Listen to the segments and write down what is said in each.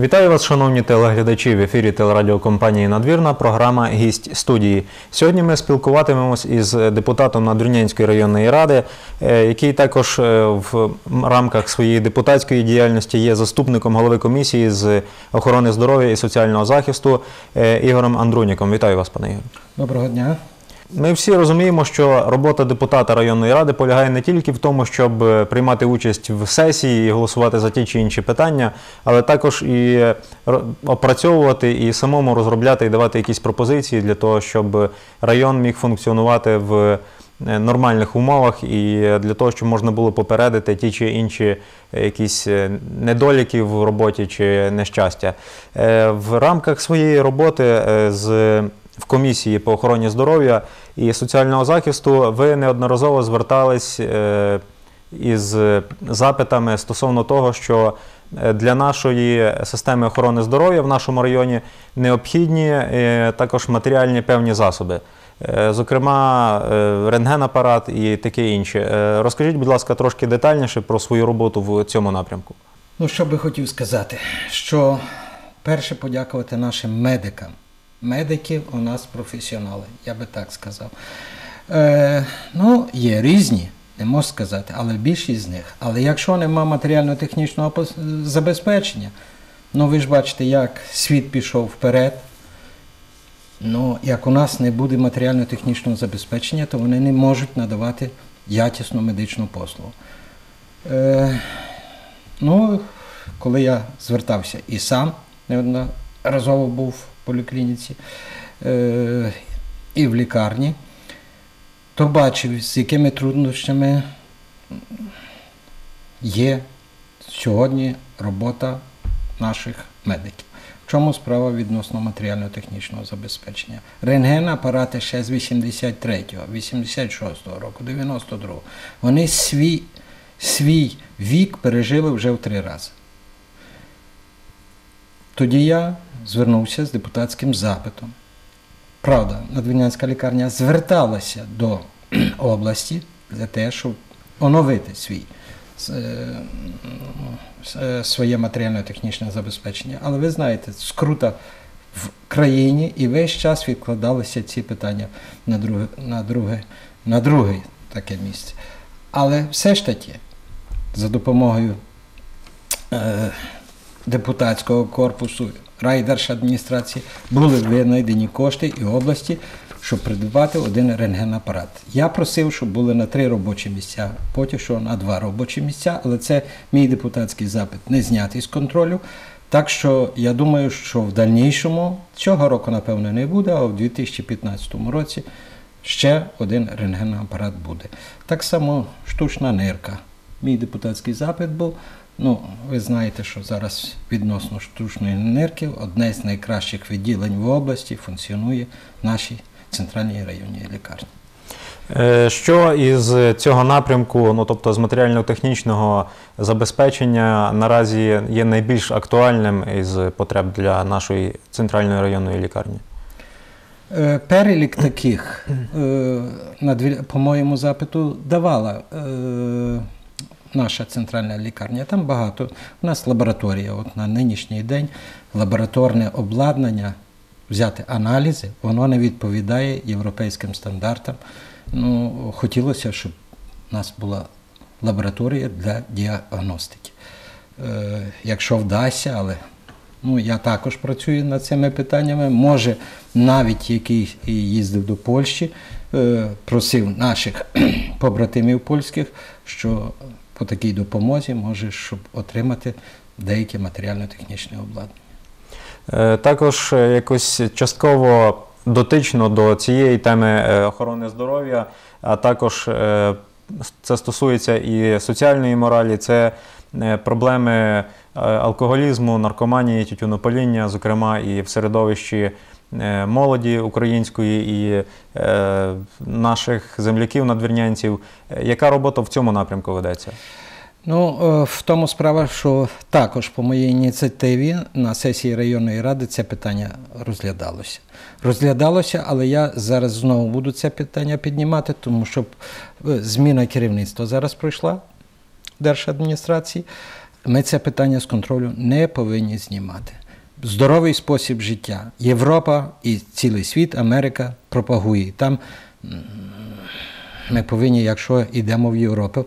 Вітаю вас, шановні телеглядачі, в ефірі телерадіокомпанії «Надвірна», програма «Гість студії». Сьогодні ми спілкуватимемось із депутатом Надвірнянської районної ради, який також в рамках своєї депутатської діяльності є заступником голови комісії з охорони здоров'я і соціального захисту Ігорем Андруніком. Вітаю вас, пане Ігор. Доброго дня. Ми всі розуміємо, що робота депутата районної ради полягає не тільки в тому, щоб приймати участь в сесії і голосувати за ті чи інші питання, але також і опрацьовувати, і самому розробляти і давати якісь пропозиції для того, щоб район міг функціонувати в нормальних умовах і для того, щоб можна було попередити ті чи інші якісь недоліки в роботі чи нещастя. В рамках своєї роботи в комісії по охороні здоров'я і соціального захисту ви неодноразово звертались із запитами стосовно того, що для нашої системи охорони здоров'я в нашому районі необхідні також матеріальні певні засоби. Зокрема, рентгенапарат і таке інше. Розкажіть, будь ласка, трошки детальніше про свою роботу в цьому напрямку. Ну, що би хотів сказати, що перше подякувати нашим медикам. Медики у нас професіонали, я би так сказав. Ну, є різні, не можу сказати, але більшість з них. Але якщо нема матеріально-технічного забезпечення, ну ви ж бачите, як світ пішов вперед, ну, як у нас не буде матеріально-технічного забезпечення, то вони не можуть надавати якісну медичну послугу. Ну, коли я звертався і сам неодноразово був в поліклініці і в лікарні, то бачив, з якими труднощами є сьогодні робота наших медиків. В чому справа відносно матеріально-технічного забезпечення? Рентген-апарати ще з 83-го, 86-го року, 92-го. Вони свій вік пережили вже в 3 рази. Тоді я звернувся з депутатським запитом. Правда, Надвірнянська лікарня зверталася до області для те, щоб оновити своє матеріально-технічне забезпечення. Але ви знаєте, скрута в країні і весь час відкладалися ці питання на друге таке місце. Але все ж таки, за допомогою депутатського корпусу, райдержадміністрації були винайдені кошти і області, щоб придбати один рентгенапарат. Я просив, щоб були на 3 робочі місця, потім що на 2 робочі місця, але це мій депутатський запит не знятий з контролю. Так що я думаю, що в дальнішому, цього року, напевно, не буде, а в 2015 році ще один рентгенапарат буде. Так само штучна нирка. Мій депутатський запит був. Ну, ви знаєте, що зараз відносно штучної нирки одне з найкращих відділень в області функціонує в нашій центральній районній лікарні. Що із цього напрямку, ну тобто з матеріально-технічного забезпечення, наразі є найбільш актуальним із потреб для нашої центральної районної лікарні? Перелік таких, по моєму запиту, давала наша центральна лікарня. Там багато. У нас лабораторія. От на нинішній день лабораторне обладнання, взяти аналізи, воно не відповідає європейським стандартам. Ну, хотілося, щоб у нас була лабораторія для діагностики. Якщо вдасться, але ну, я також працюю над цими питаннями. Може, навіть який їздив до Польщі, просив наших побратимів польських, що по такій допомозі може, щоб отримати деяке матеріально-технічне обладнання. Також якось частково дотично до цієї теми охорони здоров'я, а також це стосується і соціальної моралі, це проблеми алкоголізму, наркоманії, тютюнопаління, зокрема і в середовищі молоді української і наших земляків-надвірнянців. Яка робота в цьому напрямку ведеться? Ну, в тому справа, що також по моїй ініціативі на сесії районної ради це питання розглядалося. Розглядалося, але я зараз знову буду це питання піднімати, тому що зміна керівництва зараз пройшла в держадміністрації. ми це питання з контролю не повинні знімати. Здоровий спосіб життя. Європа і цілий світ, Америка пропагує. Там ми повинні, якщо йдемо в Європу,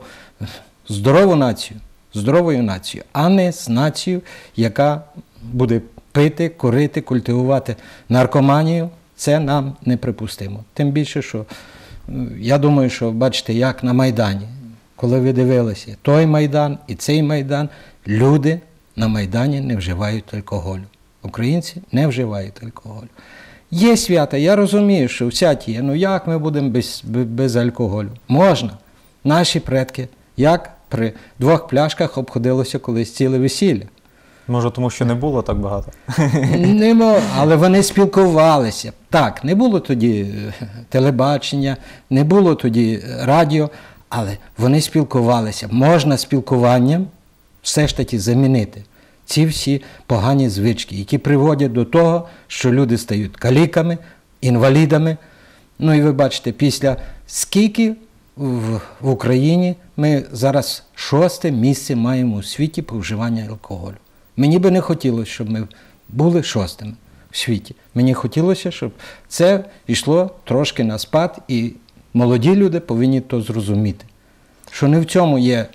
здоровою нацією, а не з нацією, яка буде пити, курити, культивувати наркоманію. Це нам неприпустимо. Тим більше, що я думаю, що бачите, як на Майдані, коли ви дивилися той Майдан і цей Майдан, люди на Майдані не вживають алкоголю. Українці не вживають алкоголю. Є свята, я розумію, що всякі є, ну як ми будемо без алкоголю? Можна. Наші предки, як при 2 пляшках обходилося колись ціле весілля. Може, тому що не було так багато? Але вони спілкувалися. Так, не було тоді телебачення, не було тоді радіо, але вони спілкувалися. Можна спілкуванням все ж таки замінити ці всі погані звички, які приводять до того, що люди стають каліками, інвалідами. Ну і ви бачите, після скільки в Україні ми зараз 6-те місце маємо у світі по вживанню алкоголю. Мені би не хотілося, щоб ми були 6-ми в світі. Мені хотілося, щоб це йшло трошки на спад, і молоді люди повинні то зрозуміти. Що не в цьому є,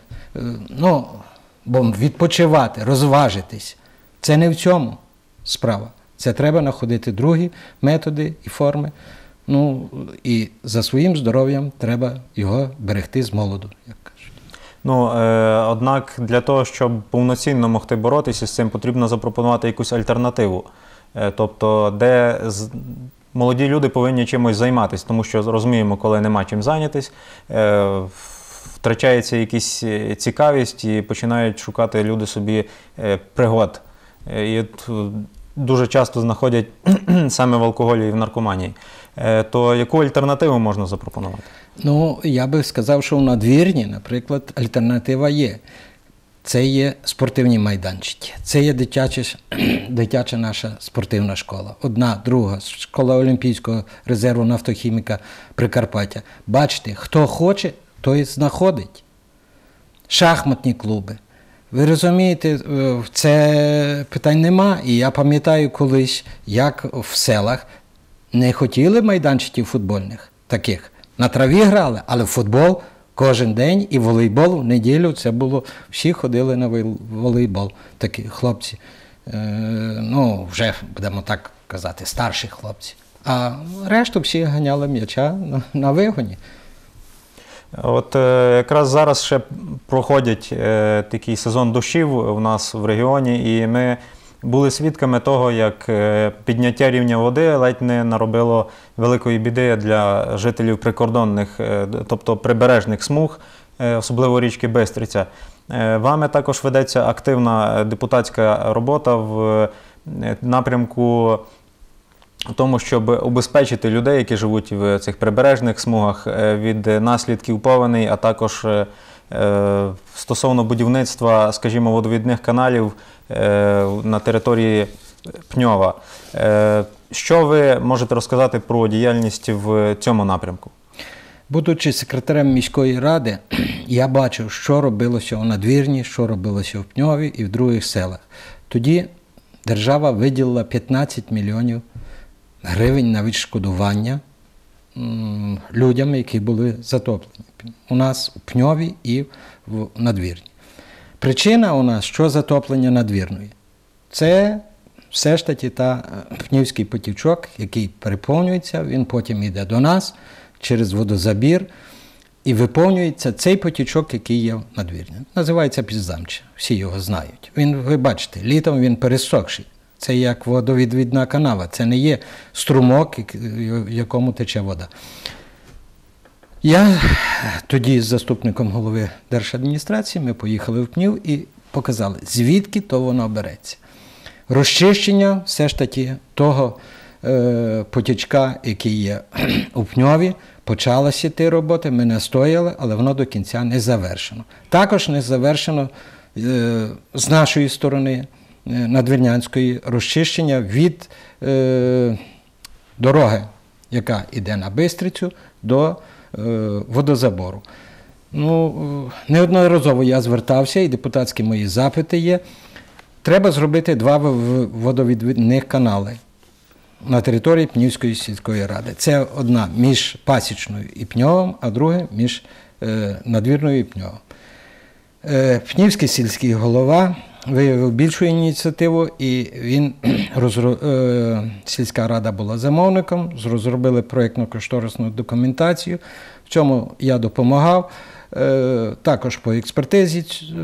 бо відпочивати, розважитись. Це не в цьому справа. Це треба знаходити другі методи і форми. Ну, і за своїм здоров'ям треба його берегти з молоду, як кажуть. Однак для того, щоб повноцінно могти боротися з цим, потрібно запропонувати якусь альтернативу. Тобто, де молоді люди повинні чимось займатися, тому що розуміємо, коли нема чим зайнятись, втрачається якась цікавість і починають шукати люди собі пригод. І дуже часто знаходять саме в алкоголі і в наркоманії. То яку альтернативу можна запропонувати? Я би сказав, що в надвірні, наприклад, альтернатива є. Це є спортивні майданчики. Це є дитяча наша спортивна школа. Одна, друга, школа Олімпійського резерву нафтохіміка Прикарпаття. Бачите, хто хоче, той знаходить. Шахматні клуби. Ви розумієте, це питань нема. І я пам'ятаю колись, як в селах не хотіли майданчиків футбольних таких. На траві грали, але в футбол кожен день і волейбол в неділю це було, всі ходили на волейбол, такі хлопці, вже, будемо так казати, старші хлопці. А решту всі ганяли м'яча на вигоні. От якраз зараз ще проходять такий сезон дощів у нас в регіоні, і ми були свідками того, як підняття рівня води ледь не наробило великої біди для жителів прикордонних, тобто прибережних смуг, особливо річки Бистриця. Вами також ведеться активна депутатська робота в напрямку тому, щоб убезпечити людей, які живуть в цих прибережних смугах, від наслідків повеней, а також стосовно будівництва, скажімо, водовідних каналів на території Пньова. Що ви можете розказати про діяльність в цьому напрямку? Будучи секретарем міської ради, я бачив, що робилося у Надвірні, що робилося в Пньові і в других селах. Тоді держава виділила 15 мільйонів гривень на відшкодування людям, які були затоплені. У нас у Пньові і в Надвірні. Причина у нас, що затоплення Надвірної? Це все ж таки Пнівський потічок, який переповнюється, він потім йде до нас через водозабір і виповнюється цей потічок, який є в Надвірні. Називається Підзамче, всі його знають. Ви бачите, літом він пересохший. Це як водовідвідна канава, це не є струмок, в якому тече вода. Я тоді з заступником голови держадміністрації, ми поїхали в Пнів і показали, звідки то воно береться. Розчищення все ж таки того потічка, який є у Пньові, почалися ті роботи, ми настояли, але воно до кінця не завершено. Також не завершено з нашої сторони, надвірнянської, розчищення від дороги, яка йде на Бистрицю, до водозабору. Ну, неодноразово я звертався, і депутатські мої запити є. Треба зробити 2 водовідвідних канали на території Пнівської сільської ради. Це одна між Пасічною і Пньовом, а друга між Надвірною і Пньовом. Пнівський сільський голова виявив більшу ініціативу, і він, сільська рада була замовником, розробили проєктно-кошторисну документацію, в чому я допомагав. Також по експертизі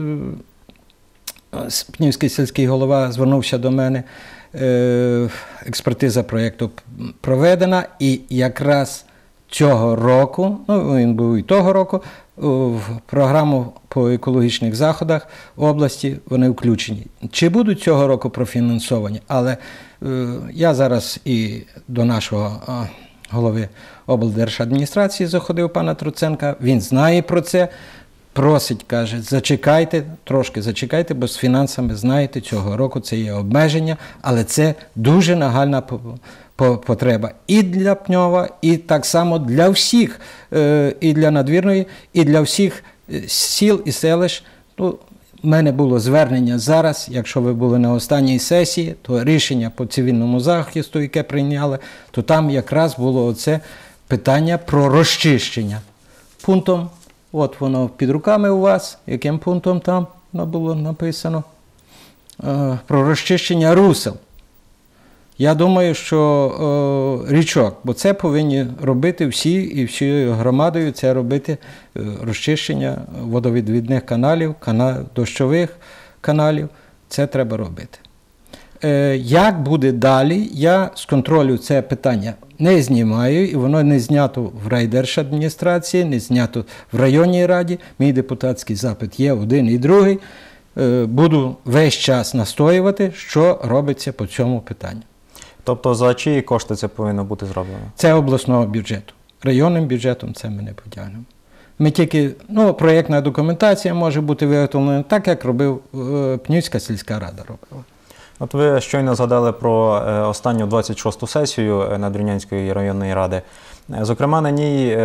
Пнівський сільський голова звернувся до мене. Експертиза проєкту проведена, і якраз цього року, ну він був і того року, в програму по екологічних заходах області вони включені. Чи будуть цього року профінансовані? Але я зараз і до нашого голови облдержадміністрації заходив, пана Труценка, він знає про це, просить, каже, зачекайте, трошки зачекайте, бо з фінансами, знаєте, цього року це є обмеження, але це дуже нагальна потреба і для Пньова, і так само для всіх, і для Надвірної, і для всіх сіл і селищ. Ну, в мене було звернення зараз, якщо ви були на останній сесії, то рішення по цивільному захисту, яке прийняли, то там якраз було оце питання про розчищення. Пунктом, от воно під руками у вас, яким пунктом там було написано, про розчищення русел. Я думаю, що річок, бо це повинні робити всі, і всією громадою це робити розчищення водовідвідних каналів, дощових каналів, це треба робити. Як буде далі, я з контролю це питання не знімаю, і воно не знято в райдержадміністрації, не знято в районній раді. Мій депутатський запит є один і другий. Буду весь час настоювати, що робиться по цьому питанню. Тобто за чиї кошти це повинно бути зроблено? Це обласного бюджету. Районним бюджетом це ми не потягнемо. Ми тільки, проєктна документація може бути виготовлена так, як робив Пнівська сільська рада робила. От ви щойно згадали про останню 26-ту сесію Надвірнянської районної ради. Зокрема, на ній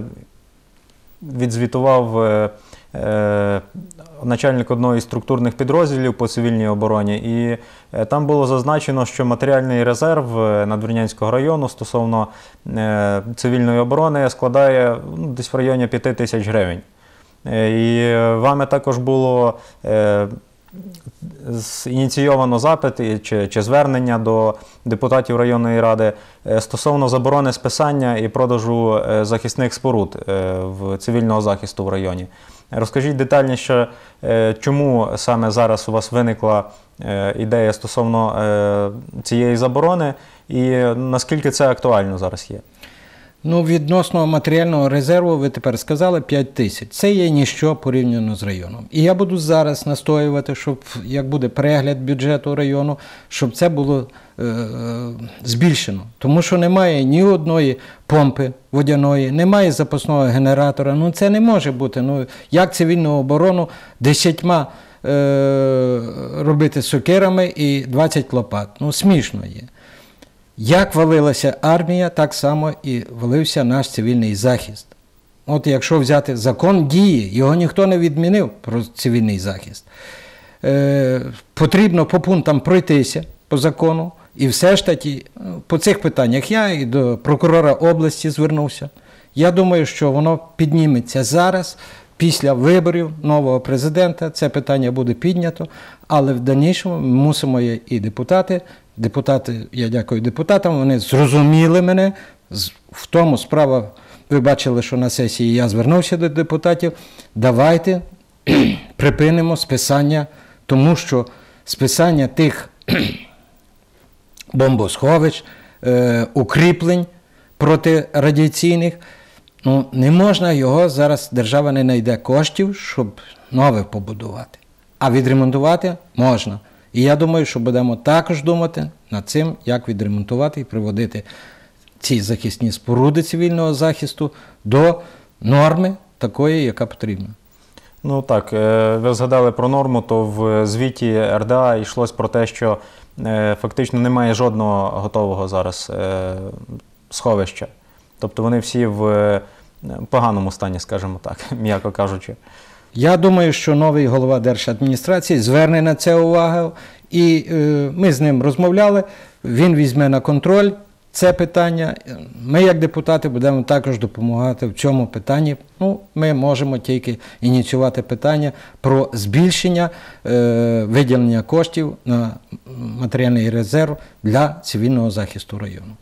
відзвітував начальник одного із структурних підрозділів по цивільній обороні, і там було зазначено, що матеріальний резерв Надвірнянського району стосовно цивільної оборони складає десь в районі 5 тисяч гривень. І вами також було ініційовано запит чи звернення до депутатів районної ради стосовно заборони списання і продажу захисних споруд в цивільного захисту в районі. Розкажіть детальніше, чому саме зараз у вас виникла ідея стосовно цієї заборони і наскільки це актуально зараз є? Відносно матеріального резерву, ви тепер сказали, 5 тисяч. Це є ніщо порівняно з районом. І я буду зараз настоювати, щоб, як буде перегляд бюджету району, щоб це було збільшено. Тому що немає ні одної помпи водяної, немає запасного генератора. Це не може бути. Як цивільну оборону 10 робити сокирами і 20 лопат? Смішно є. Як валилася армія, так само і валився наш цивільний захист. От якщо взяти закон діє, його ніхто не відмінив про цивільний захист. Потрібно по пунктам пройтися по закону, і все ж таки по цих питаннях я і до прокурора області звернувся. Я думаю, що воно підніметься зараз, після виборів нового президента, це питання буде піднято, але в дальнішому ми мусимо і депутати, я дякую депутатам, вони зрозуміли мене, в тому справа, ви бачили, що на сесії я звернувся до депутатів, давайте припинимо списання, тому що списання тих бомбосховищ, укріплень протирадіаційних, не можна його зараз, держава не знайде коштів, щоб нове побудувати. А відремонтувати можна. І я думаю, що будемо також думати над цим, як відремонтувати і приводити ці захисні споруди цивільного захисту до норми такої, яка потрібна. Так, ви згадали про норму, то в звіті РДА йшлось про те, що фактично немає жодного готового зараз сховища. Тобто вони всі в поганому стані, скажімо так, м'яко кажучи. Я думаю, що новий голова держадміністрації зверне на це увагу, і ми з ним розмовляли, він візьме на контроль це питання. Ми, як депутати, будемо також допомагати в цьому питанні. Ну, ми можемо тільки ініціювати питання про збільшення виділення коштів на матеріальний резерв для цивільного захисту району.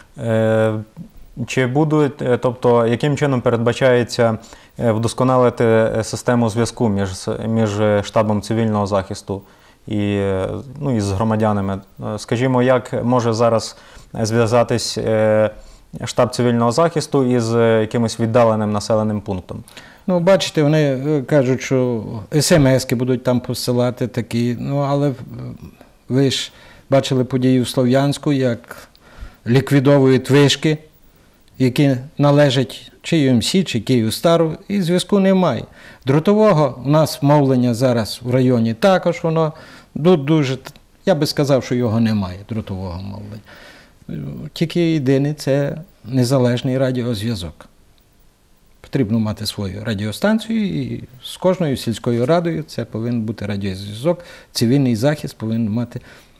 Чи будуть, тобто, яким чином передбачається вдосконалити систему зв'язку між штабом цивільного захисту і з громадянами? Скажімо, як може зараз зв'язатись штаб цивільного захисту із якимось віддаленим населеним пунктом? Ну, бачите, вони кажуть, що смс-ки будуть там посилати такі, але ви ж бачили події в Слов'янську, як ліквідовують вишки, які належать чи ЮМС, чи Київстару, і зв'язку немає. Дротового у нас мовлення зараз в районі також, воно дуже, я би сказав, що його немає, дротового мовлення. Тільки єдине – це незалежний радіозв'язок. Потрібно мати свою радіостанцію, і з кожною сільською радою це повинен бути радіозв'язок, цивільний захист повинен мати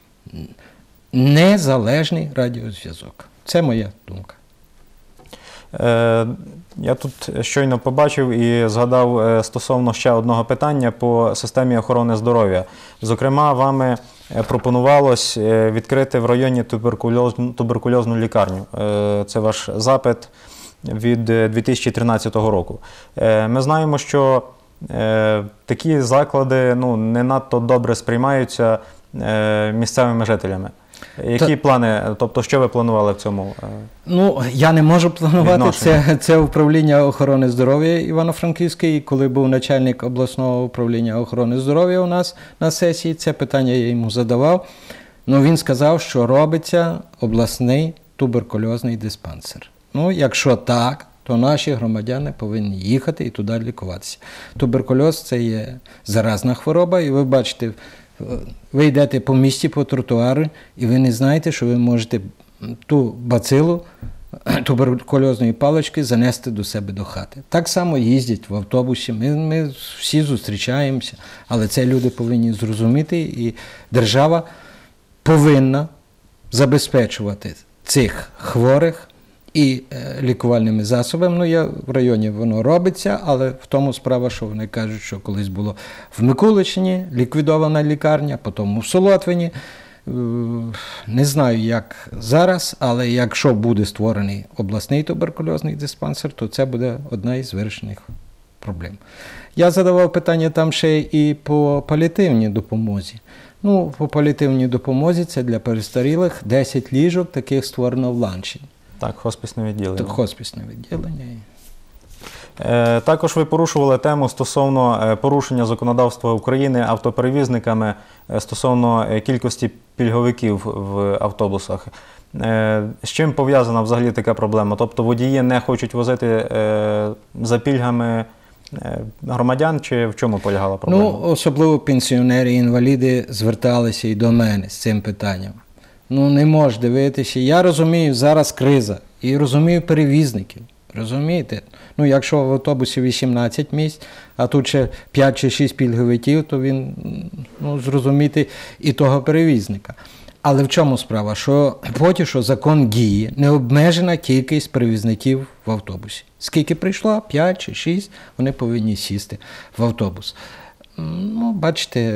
незалежний радіозв'язок. Це моя думка. Я тут щойно побачив і згадав стосовно ще одного питання по системі охорони здоров'я. Зокрема, вами пропонувалось відкрити в районі туберкульозну лікарню. Це ваш запит від 2013 року. Ми знаємо, що такі заклади не надто добре сприймаються місцевими жителями. Які плани, тобто що ви планували в цьому? Я не можу планувати, це управління охорони здоров'я Івано-Франківське, і коли був начальник обласного управління охорони здоров'я у нас на сесії, це питання я йому задавав, він сказав, що робиться обласний туберкульозний диспансер. Якщо так, то наші громадяни повинні їхати і туди лікуватися. Туберкульоз – це є заразна хвороба, і ви бачите, ви йдете по місті, по тротуару, і ви не знаєте, що ви можете ту бацилу туберкульозної палички занести до себе до хати. Так само їздять в автобусі, ми всі зустрічаємося, але це люди повинні зрозуміти, і держава повинна забезпечувати цих хворих і лікувальними засобами. В районі воно робиться, але в тому справа, що вони кажуть, що колись було в Микуличині ліквідована лікарня, потім в Солотвині. Не знаю, як зараз, але якщо буде створений обласний туберкульозний диспансер, то це буде одна із вирішених проблем. Я задавав питання там ще і по паліативній допомозі. По паліативній допомозі це для перестарілих 10 ліжок, таких створено в Ланчині. Так, хосписне відділення. Хосписне відділення. Також ви порушували тему стосовно порушення законодавства України автоперевізниками стосовно кількості пільговиків в автобусах. З чим пов'язана взагалі така проблема? Тобто водії не хочуть возити за пільгами громадян, чи в чому полягала проблема? Особливо пенсіонери і інваліди зверталися і до мене з цим питанням. Не можеш дивитися. Я розумію, зараз криза, і розумію перевізників. Розумієте? Якщо в автобусі 18 місць, а тут ще 5 чи 6 пільговиків, то він, зрозуміти і того перевізника. Але в чому справа? Що потім, що закон діє, необмежена кількість перевізників в автобусі. Скільки прийшло? 5 чи 6, вони повинні сісти в автобус. Бачите,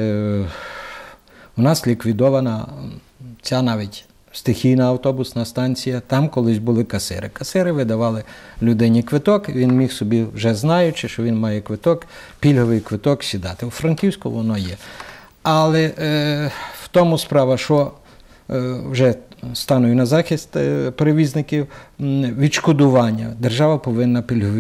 у нас ліквідована ця навіть стихійна автобусна станція, там колись були касири. Касири видавали людині квиток, він міг собі, вже знаючи, що він має квиток, пільговий квиток, сідати. У Франківську воно є. Але в тому справа, що вже стану на захист перевізників, відшкодування. Держава повинна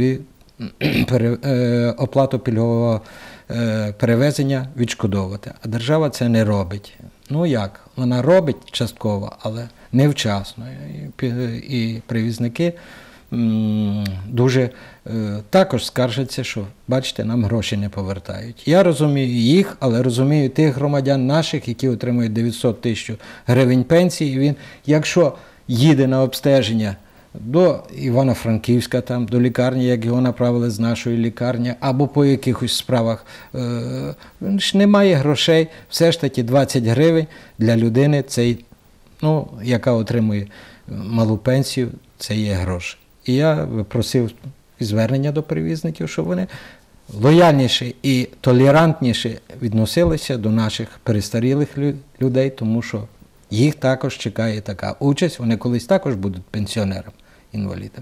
оплату пільгового перевезення відшкодовувати, а держава це не робить. Як? Вона робить частково, але невчасно. І перевізники дуже також скаржаться, що, бачите, нам гроші не повертають. Я розумію їх, але розумію тих громадян наших, які отримують 900 тисяч гривень пенсії, і він, якщо їде на обстеження до Івано-Франківська, там, до лікарні, як його направили з нашої лікарні, або по якихось справах. Немає грошей, все ж таки 20 гривень для людини, яка отримує малу пенсію, це є гроші. І я просив звернення до перевізників, щоб вони лояльніше і толерантніше відносилися до наших перестарілих людей, тому що їх також чекає така участь, вони колись також будуть пенсіонерами, інвалідами.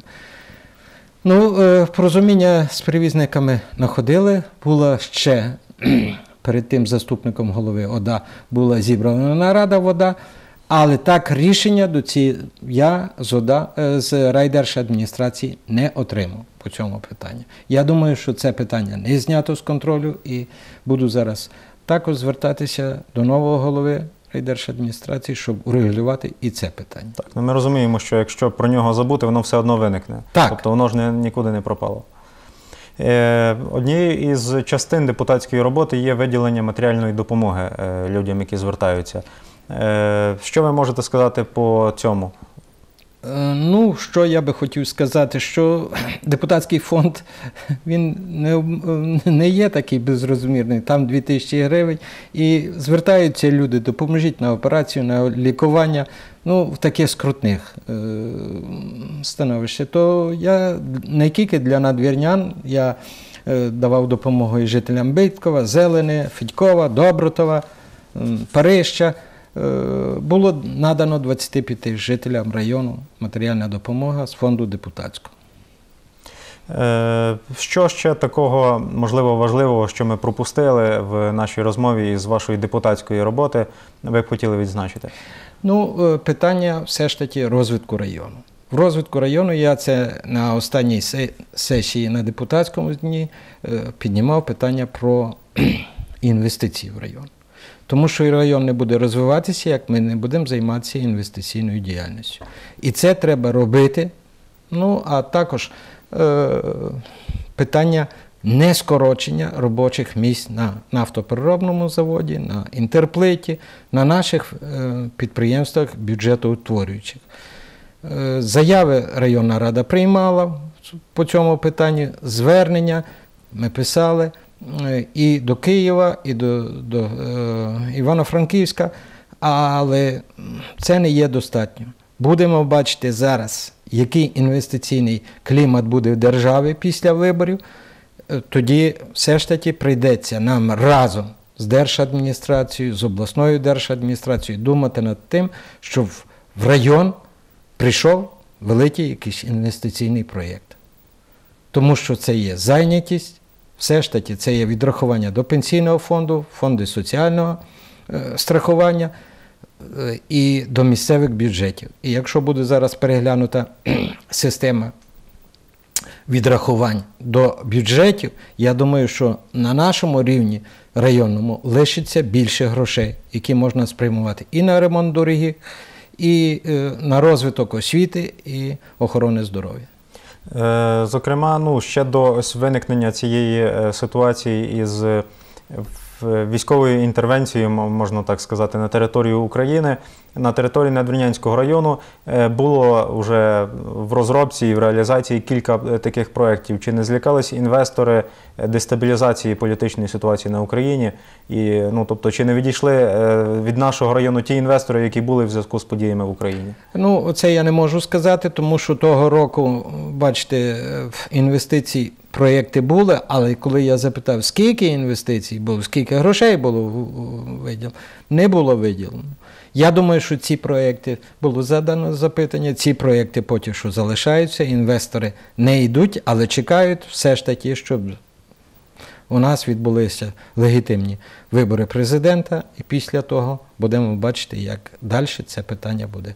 Порозуміння з перевізниками находили, була ще перед тим заступником голови ОДА була зібрана нарада в ОДА, але так рішення я з райдержадміністрації не отримав по цьому питанню. Я думаю, що це питання не знято з контролю і буду зараз також звертатися до нового голови райдержадміністрації, щоб урегулювати і це питання. Так, ми розуміємо, що якщо про нього забути, воно все одно виникне. Так. Тобто воно ж нікуди не пропало. Однією із частин депутатської роботи є виділення матеріальної допомоги людям, які звертаються. Що ви можете сказати по цьому? Що я би хотів сказати, що депутатський фонд, він не є такий безрозмірний, там 2000 гривень, і звертаються люди, допоможіть на операцію, на лікування, в таких скрутних становищах. То я не тільки для надвірнян, я давав допомогу і жителям Биткова, Зелени, Федькова, Добротова, Парища. Було надано 25 жителям району матеріальна допомога з фонду депутатського. Що ще такого, можливо, важливого, що ми пропустили в нашій розмові із вашої депутатської роботи, ви б хотіли відзначити? Питання все ж таки розвитку району. В розвитку району я це на останній сесії на депутатському дні піднімав питання про інвестиції в район. Тому що і район не буде розвиватися, як ми не будемо займатися інвестиційною діяльністю. І це треба робити. А також питання нескорочення робочих місць на нафтопереробному заводі, на Інтерплиті, на наших підприємствах бюджетоутворюючих. Заяви районна рада приймала по цьому питанню, звернення ми писали і до Києва, і до Івано-Франківська, але це не є достатньо. Будемо бачити зараз, який інвестиційний клімат буде в державі після виборів, тоді все ж таки прийдеться нам разом з держадміністрацією, з обласною держадміністрацією думати над тим, щоб в район прийшов великий якийсь інвестиційний проєкт. Тому що це є зайнятість, все ж таки це є відрахування до пенсійного фонду, фонду соціального страхування і до місцевих бюджетів. І якщо буде зараз переглянута система відрахувань до бюджетів, я думаю, що на нашому рівні районному лишиться більше грошей, які можна спрямувати і на ремонт доріг, і на розвиток освіти і охорони здоров'я. Зокрема, ще до виникнення цієї ситуації із військовою інтервенцією, можна так сказати, на територію України, на території Надвірнянського району було вже в розробці і в реалізації кілька таких проєктів. Чи не злякались інвестори дестабілізації політичної ситуації на Україні? І, тобто, чи не відійшли від нашого району ті інвестори, які були в зв'язку з подіями в Україні? Це я не можу сказати, тому що того року, бачите, інвестицій проєкти були, але коли я запитав, скільки інвестицій було, скільки грошей було виділено, не було виділено. Я думаю, що ці проєкти, було задано запитання, ці проєкти поки що залишаються, інвестори не йдуть, але чекають все ж таки, щоб у нас відбулися легітимні вибори президента, і після того будемо бачити, як далі це питання буде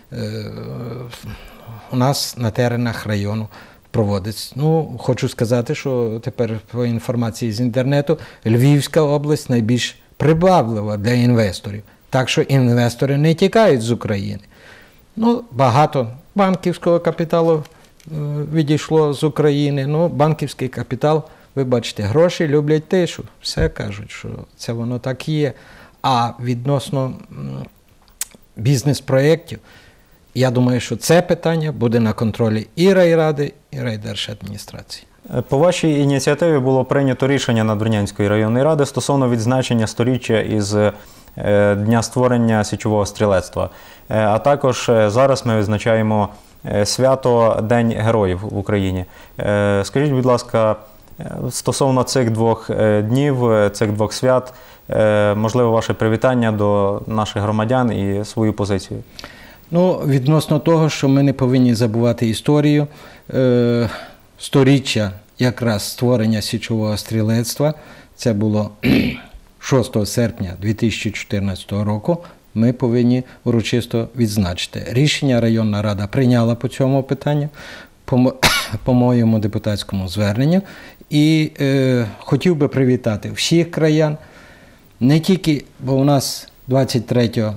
у нас на теренах району проводиться. Хочу сказати, що тепер по інформації з інтернету Львівська область найбільш приваблива для інвесторів. Так що інвестори не тікають з України. Багато банківського капіталу відійшло з України. Банківський капітал, ви бачите, гроші люблять тишу. Все кажуть, що це воно так і є. А відносно бізнес-проєктів, я думаю, що це питання буде на контролі і райради, і райдержадміністрації. По вашій ініціативі було прийнято рішення Надвірнянської районної ради стосовно відзначення сторіччя із дня створення січового стрілецтва. А також зараз ми відзначаємо свято День Героїв в Україні. Скажіть, будь ласка, стосовно цих двох днів, цих двох свят, можливо, ваше привітання до наших громадян і свою позицію? Ну, відносно того, що ми не повинні забувати історію, сторіччя якраз створення січового стрілецтва, це було 6 серпня 2014 року, ми повинні урочисто відзначити. Рішення районна рада прийняла по цьому питанню, по моєму депутатському зверненню. І хотів би привітати всіх краян, не тільки, бо у нас 23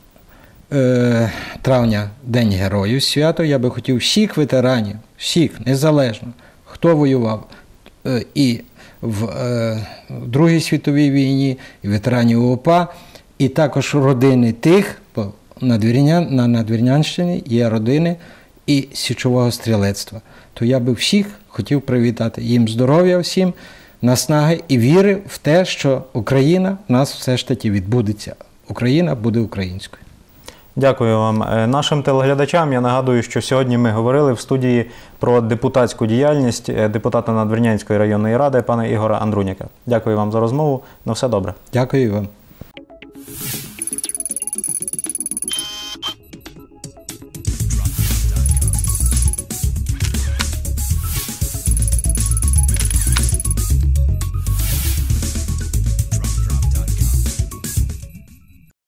травня День Героїв свято, я би хотів всіх ветеранів, всіх, незалежно, хто воював і в Другій світовій війні, і ветеранів УПА, і також родини тих, бо на Надвірнянщині є родини і січового стрілецтва. То я би всіх хотів привітати, їм здоров'я всім, наснаги і віри в те, що Україна в нас все ж таки відбудеться. Україна буде українською. Дякую вам. Нашим телеглядачам я нагадую, що сьогодні ми говорили в студії про депутатську діяльність депутата Надвірнянської районної ради пана Ігоря Андруняка. Дякую вам за розмову. На все добре. Дякую вам.